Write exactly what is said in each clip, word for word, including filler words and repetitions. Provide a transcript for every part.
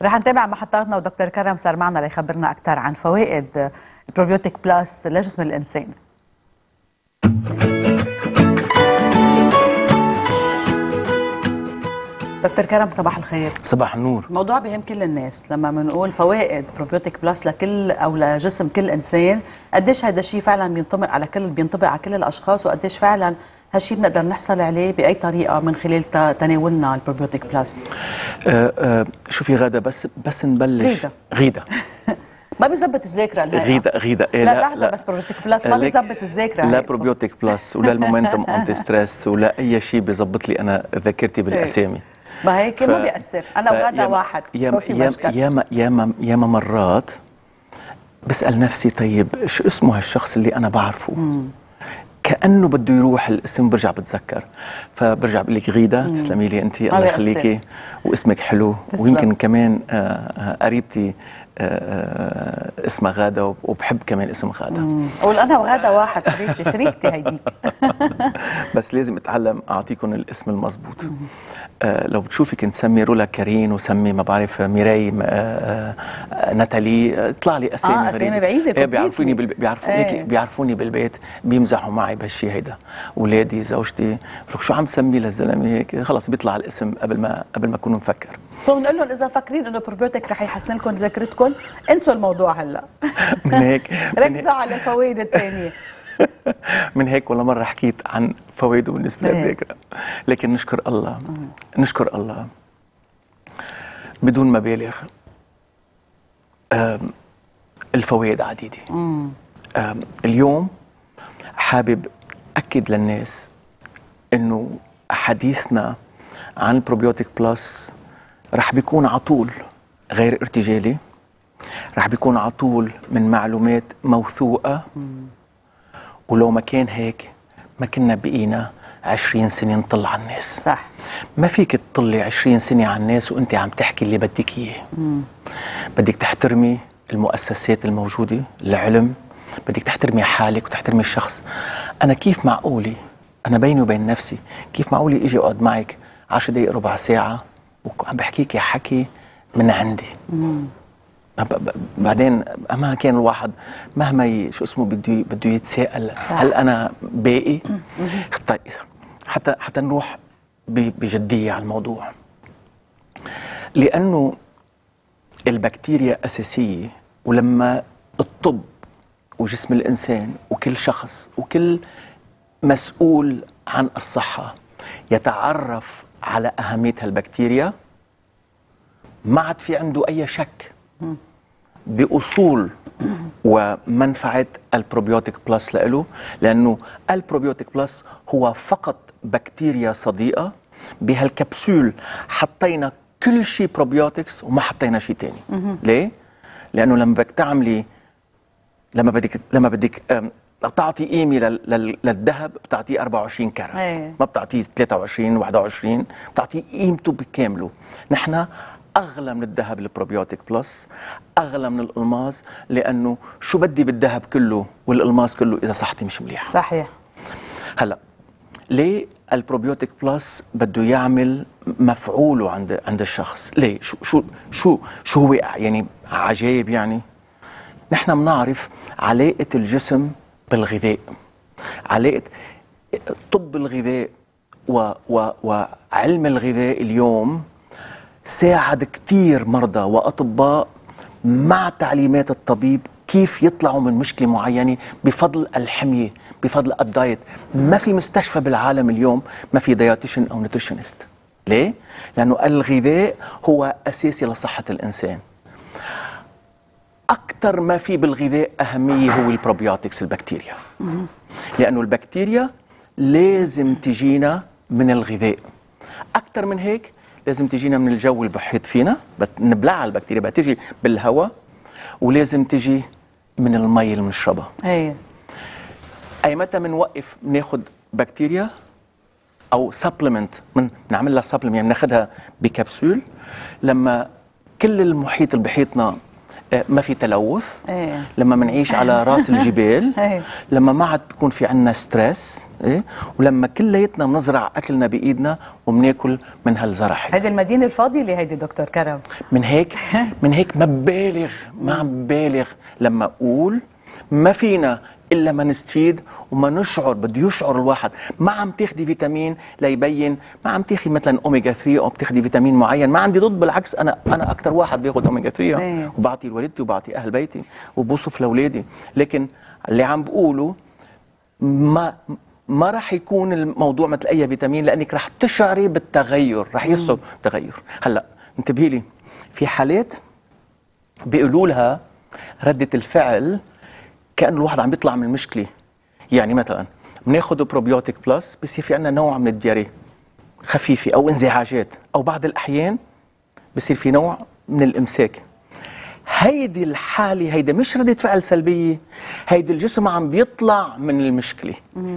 رح نتابع محطاتنا ودكتور كرم صار معنا ليخبرنا اكثر عن فوائد البروبيوتيك بلس لجسم الانسان. دكتور كرم صباح الخير. صباح النور. موضوع بهم كل الناس لما بنقول فوائد بروبيوتيك بلس لكل او لجسم كل انسان، قديش هذا الشيء فعلا بينطبق على كل بينطبق على كل الاشخاص، وقديش فعلا هالشيء بنقدر نحصل عليه باي طريقه من خلال تناولنا البروبيوتيك بلس؟ آه آه شوفي غاده، بس بس نبلش. غيده غيده ما بيظبط الذاكره الهيئة. غيده غيده إيه لا, لا لحظه، بس بروبيوتيك بلس ما بيظبط الذاكره. لا بروبيوتيك بلس ولا المومنتم انتي ستريس ولا اي شيء بيظبط لي انا ذاكرتي بالاسامي. ما هيك ف... ما بيأثر. انا وغاده واحد. ياما ياما ياما ياما مرات بسأل نفسي طيب شو اسمه هالشخص اللي انا بعرفه؟ مم. كأنه بده يروح الاسم برجع بتذكر، فبرجع بقول لك غيده تسلمي لي انت، الله يخليكي، واسمك حلو. تسلم. ويمكن كمان قريبتي اسمها غاده وبحب كمان اسم غاده. قول انا وغاده واحد حبيبتي، شريكتي هيديك. بس لازم اتعلم اعطيكم الاسم المضبوط. آه لو بتشوفي كنت سمي رولا كارين وسمي ما بعرف ميراي آه آه ناتالي، طلع لي اسامي اه اسامي بعيده. ايه بيعرفوني بال... بيعرفوني ايه. بيعرفوني بالبيت، بيمزحوا معي بهالشيء هيدا، اولادي زوجتي بقول شو عم تسمي للزلمه هيك، خلص بيطلع الاسم قبل ما قبل ما اكون مفكر. سو بنقول لهم اذا فاكرين انه بروبيوتيك رح يحسن لكم ذاكرتكم انسوا الموضوع هلا. من هيك ركزوا على الفوائد الثانيه. من هيك ولا مرة حكيت عن فوائده بالنسبة للذاكرة، لكن نشكر الله نشكر الله بدون مبالغ. الفوائد عديدة. اليوم حابب أكد للناس إنه حديثنا عن البروبيوتيك بلس رح بيكون عطول غير ارتجالي، رح بيكون عطول من معلومات موثوقة. ولو ما كان هيك ما كنا بقينا عشرين سنة نطل على الناس. صح. ما فيك تطلي عشرين سنة على الناس وانت عم تحكي اللي بدك اياه. بدك تحترمي المؤسسات الموجودة، العلم، بدك تحترمي حالك وتحترمي الشخص. انا كيف معقولي انا بيني وبين نفسي كيف معقولي اجي اقعد معك عشر دقائق ربع ساعة وعم بحكيكي حكي من عندي. مم. بعدين ما كان الواحد مهما ي... شو اسمه بده بده يتساءل هل انا باقي؟ طيب حتى حتى نروح ب... بجديه على الموضوع، لانه البكتيريا اساسيه. ولما الطب وجسم الانسان وكل شخص وكل مسؤول عن الصحه يتعرف على اهميه هالبكتيريا، ما عاد في عنده اي شك بأصول ومنفعة البروبيوتيك بلس لإله، لأنه البروبيوتيك بلس هو فقط بكتيريا صديقة. بهالكبسول حطينا كل شيء بروبيوتكس وما حطينا شيء تاني. ليه؟ لأنه لما بدك تعملي لما بدك لما بدك تعطي قيمة للذهب بتعطيه أربعة وعشرين كارت، ما بتعطيه ثلاثة وعشرين واحد وعشرين، بتعطيه قيمته بكامله. نحن أغلى من الذهب البروبيوتيك بلس، أغلى من الألماس، لأنه شو بدي بالذهب كله والألماس كله إذا صحتي مش مليحة. صحيح. هلا ليه البروبيوتيك بلس بده يعمل مفعوله عند عند الشخص؟ ليه؟ شو شو شو شو هو يعني عجايب؟ يعني نحن بنعرف علاقة الجسم بالغذاء، علاقة طب الغذاء و و وعلم الغذاء اليوم ساعد كتير مرضى وأطباء مع تعليمات الطبيب كيف يطلعوا من مشكلة معينة بفضل الحمية، بفضل الدايت. ما في مستشفى بالعالم اليوم ما في دايتيشن أو نوتريشنست. ليه؟ لأنه الغذاء هو أساسي لصحة الإنسان. أكثر ما في بالغذاء أهمية هو البروبيوتكس، البكتيريا، لأنه البكتيريا لازم تجينا من الغذاء. أكثر من هيك لازم تجينا من الجو اللي بحيط فينا، نبلعها البكتيريا، بتجي بالهواء، ولازم تجي من المي اللي بنشربها. ايه اي متى بنوقف بناخذ بكتيريا او سبلمنت، من بنعمل لها سبلمنت يعني بناخذها بكبسول لما كل المحيط اللي بحيطنا ما في تلوث. ايه لما بنعيش على راس الجبال. ايه لما ما عاد بيكون في عندنا ستريس، ايه ولما كلياتنا بنزرع اكلنا بايدنا وبناكل من هالزرع. هيدي المدينه الفاضله هيدي دكتور كرم. من هيك من هيك ما ببالغ ما عم ببالغ لما اقول ما فينا الا ما نستفيد وما نشعر. بده يشعر الواحد. ما عم تاخدي فيتامين ليبين، ما عم تاخدي مثلا اوميجا ثلاثة او بتاخدي فيتامين معين، ما عندي ضد، بالعكس انا انا اكثر واحد باخذ اوميجا ثلاثة ايه. وبعطي لوالدتي وبعطي اهل بيتي وبوصف لاولادي. لكن اللي عم بقوله ما ما راح يكون الموضوع مثل اي فيتامين، لانك راح تشعري بالتغير، راح يحصل تغير. هلا انتبهي لي، في حالات بيقولوا لها رده الفعل كأن الواحد عم بيطلع من مشكله. يعني مثلا بناخذ بروبيوتيك بلس بصير في عندنا نوع من الدياريه خفيفه او انزعاجات، او بعض الاحيان بصير في نوع من الامساك. هيدي الحاله هيدا مش ردة فعل سلبيه، هيدي الجسم عم بيطلع من المشكله.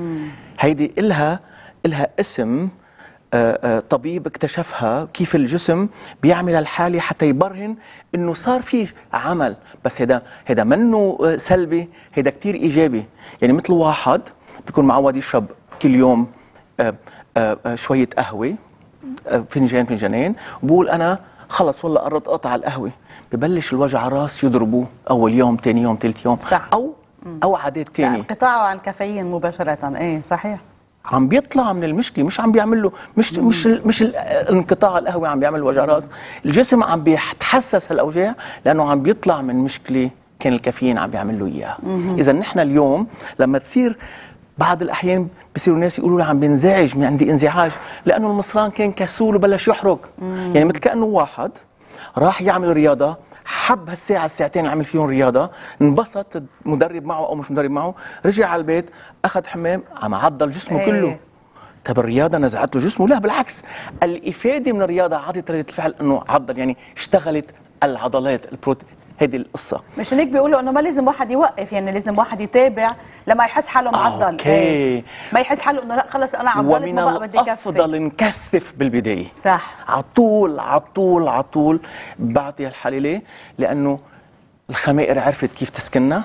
هيدي إلها إلها اسم. آآ آآ طبيب اكتشفها كيف الجسم بيعمل الحاله حتى يبرهن انه صار فيه عمل. بس هيدا هيدا منه سلبي، هيدا كتير ايجابي. يعني مثل واحد بيكون معود يشرب كل يوم آآ آآ شويه قهوه، فنجان فنجانين، وبقول انا خلص والله قررت اقطع القهوه، ببلش الوجع راس يضربه اول يوم ثاني يوم ثالث يوم. صح. او او عادات ثانيه، انقطاعه عن الكافيين مباشره. ايه صحيح، عم بيطلع من المشكله، مش عم بيعمل له مش مم. مش مش انقطاع القهوه عم بيعمل وجع راس، الجسم عم بيتحسس هالاوجاع لانه عم بيطلع من مشكله كان الكافيين عم بيعمل له اياها. اذا نحن اليوم لما تصير بعض الاحيان بصيروا الناس يقولوا لي عم بينزعج، من عندي انزعاج لانه المصران كان كسول وبلش يحرق. مم. يعني مثل كانه واحد راح يعمل رياضه، حب هالساعة الساعتين اللي عمل فيهم رياضة، انبسط، مدرب معه أو مش مدرب معه، رجع على البيت أخذ حمام عم عضل جسمه. ايه. كله. طب الرياضة نزعت له جسمه؟ لا بالعكس، الإفادة من الرياضة عطت ردة الفعل إنه عضل، يعني اشتغلت العضلات البروتين. هذه القصة. مش هيك بيقولوا انه ما لازم واحد يوقف، يعني لازم واحد يتابع لما يحس حاله معضل. اوكي. ايه. ما يحس حاله انه لا خلص انا عضلت ما بقى بدي كفي. افضل نكثف بالبدايه. صح. على طول على طول على طول بعطي هالحاله. ليه؟ لانه الخمائر عرفت كيف تسكننا،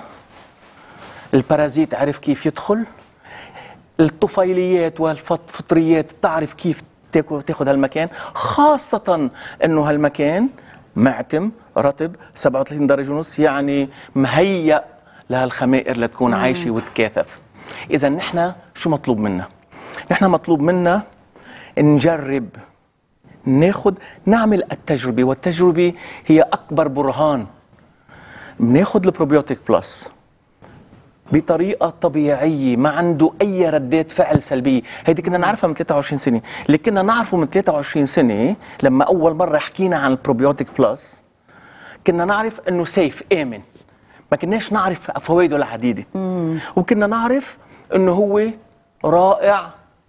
البارازيت عرف كيف يدخل، الطفيليات والفطريات بتعرف كيف تاخذ هالمكان، خاصه انه هالمكان معتم رطب سبعة وثلاثين درجة ونص، يعني مهيأ لهالخمائر لتكون مم. عايشة وتكاثف. إذا نحن شو مطلوب منا؟ نحن مطلوب منا نجرب، ناخد، نعمل التجربة، والتجربة هي أكبر برهان. بناخد البروبيوتيك بلس بطريقة طبيعية ما عنده أي ردات فعل سلبية. هيدي كنا نعرفها من ثلاثة وعشرين سنة. اللي كنا نعرفه من ثلاثة وعشرين سنة لما أول مرة حكينا عن البروبيوتيك بلس كنا نعرف أنه سيف آمن، ما كناش نعرف فوائده العديدة. مم. وكنا نعرف أنه هو رائع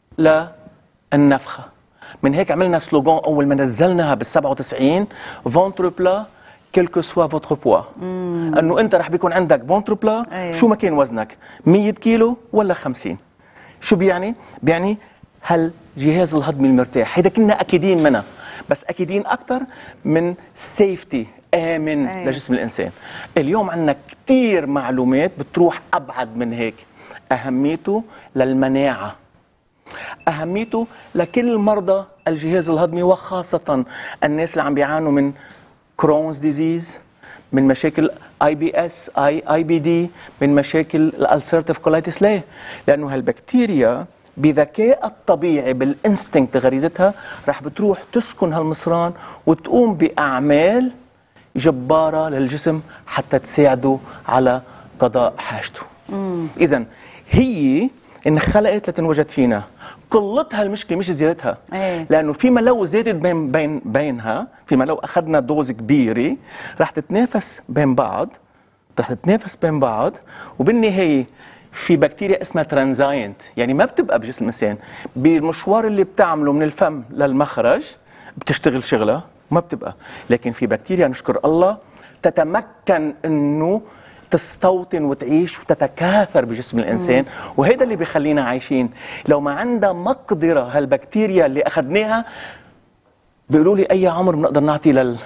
للنفخة. من هيك عملنا سلوغان أول ما نزلناها بالسبعة وتسعين، فونتر بلا كيلكو سوا فوتر بوا، انه انت رح بيكون عندك فونتر بلا. أيه. شو ما كان وزنك مية كيلو ولا خمسين. شو بيعني؟ بيعني هالجهاز الهضمي المرتاح. هيدا كنا اكيدين منها، بس اكيدين اكثر من سيفتي امن. أيه. لجسم الانسان. اليوم عندنا كثير معلومات بتروح ابعد من هيك. اهميته للمناعه، اهميته لكل مرضى الجهاز الهضمي، وخاصه الناس اللي عم بيعانوا من كرونز ديزيز، من مشاكل اي بي اس، اي اي بي دي، من مشاكل الالسيرتيف كولايتس. ليه؟ لانه هالبكتيريا بذكاء الطبيعي بالانستنكت غريزتها رح بتروح تسكن هالمصران وتقوم باعمال جباره للجسم حتى تساعده على قضاء حاجته. اذا هي انخلقت لتنوجد فينا. قلتها المشكله مش زيادتها. أيه. لانه فيما لو زادت بين بين بينها، فيما لو اخذنا دوز كبيره رح تتنافس بين بعض، رح تتنافس بين بعض، وبالنهايه في بكتيريا اسمها ترانزاينت، يعني ما بتبقى بجسم الانسان، بالمشوار اللي بتعمله من الفم للمخرج بتشتغل شغلها وما بتبقى. لكن في بكتيريا نشكر الله تتمكن انه تستوطن وتعيش وتتكاثر بجسم الانسان. مم. وهذا اللي بيخلينا عايشين. لو ما عندها مقدره هالبكتيريا اللي اخذناها، بيقولوا لي اي عمر بنقدر نعطي لل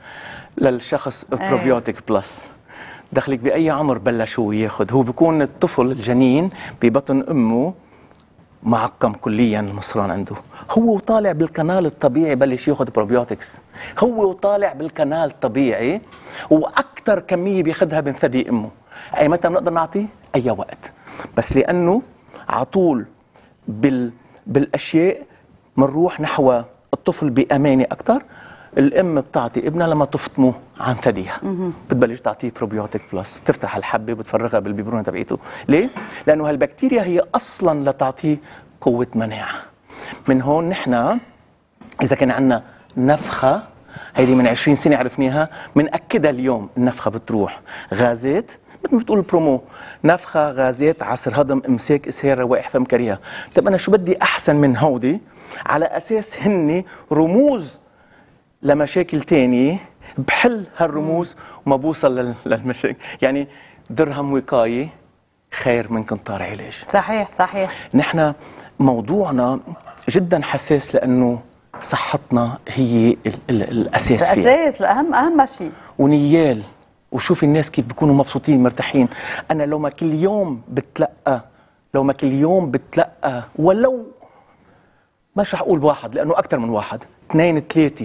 للشخص بروبيوتيك بلس؟ دخلك باي عمر بلش هو ياخذ؟ هو بيكون الطفل الجنين ببطن امه معقم كليا المصران عنده، هو وطالع بالكنال الطبيعي بلش ياخذ بروبيوتكس، هو وطالع بالكنال الطبيعي واكثر كميه بياخذها من ثدي امه. اي متى بنقدر نعطيه؟ اي وقت، بس لانه على طول بال بالاشياء بنروح نحو الطفل بامانه اكثر. الام بتعطي ابنها لما تفطمه عن ثديها، بتبلش تعطيه بروبيوتيك بلس، بتفتح الحبه وبتفرغها بالبيبرونه تبعيته. ليه؟ لانه هالبكتيريا هي اصلا لتعطيه قوه مناعه. من هون نحن اذا كان عندنا نفخه، هيدي من عشرين سنه عرفناها، بنأكدها اليوم. النفخه بتروح غازات مثل ما بتقول البرومو، نفخه، غازات، عسر هضم، امساك، اسهال، روائح، فم كريهه. طيب انا شو بدي احسن من هودي على اساس هن رموز لمشاكل تانية بحل هالرموز وما بوصل للمشاكل. يعني درهم وقاية خير من قنطار علاج. صحيح صحيح. نحن موضوعنا جدا حساس لأنه صحتنا هي ال ال الأساس فيها. الأساس الأهم، أهم شيء. ونيال، وشوفي الناس كيف بيكونوا مبسوطين مرتاحين. أنا لو ما كل يوم بتلقى لو ما كل يوم بتلقى ولو مش رح أقول واحد لأنه أكثر من واحد، اثنين ثلاثة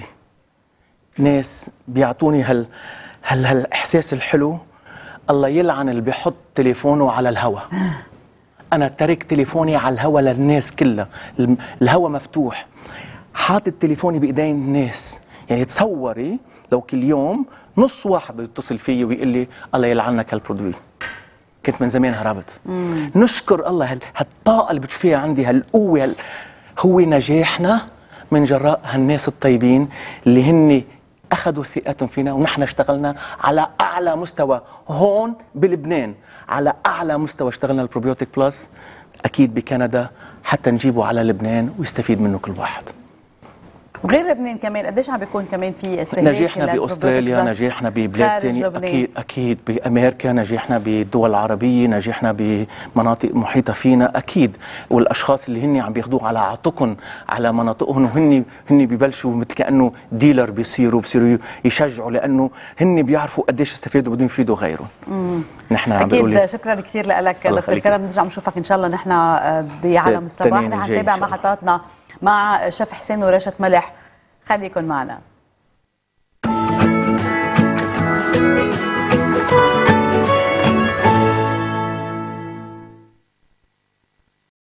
ناس بيعطوني هال هال هالاحساس الحلو. الله يلعن اللي بيحط تليفونه على الهواء. انا ترك تليفوني على الهواء للناس كلها، الهواء مفتوح، حاطط تليفوني بايدين الناس. يعني تصوري لو كل يوم نص واحد بيتصل فيي ويقول لي الله يلعنك هالبرودوي، كنت من زمان هربت. مم. نشكر الله هالطاقه اللي بتشوفيها عندي، هالقوه، هال... هو نجاحنا من جراء هالناس الطيبين اللي هن أخذوا ثقتهم فينا، ونحن اشتغلنا على أعلى مستوى هون بلبنان، على أعلى مستوى اشتغلنا البروبيوتيك بلس، أكيد بكندا حتى نجيبه على لبنان ويستفيد منه كل واحد. وغير لبنان كمان قديش عم بيكون كمان في استهلاك؟ نجاحنا باستراليا، نجاحنا ببلاد ثانيه، اكيد اكيد بامريكا، نجاحنا بالدول العربيه، نجاحنا بمناطق محيطه فينا اكيد. والاشخاص اللي هن عم بياخذوه على عاتقهم على مناطقهم، وهن هن ببلشوا مثل كانه ديلر، بيصيروا بصيروا يشجعوا لانه هن بيعرفوا قديش استفادوا بدهم يفيدوا غيرهم. نحن عم بنقول اكيد. شكرا كثير لك دكتور كرم، نرجع نشوفك ان شاء الله نحن بعالم الصباح. رح نتابع محطاتنا مع شيف حسين ورشة ملح، خليكن معنا.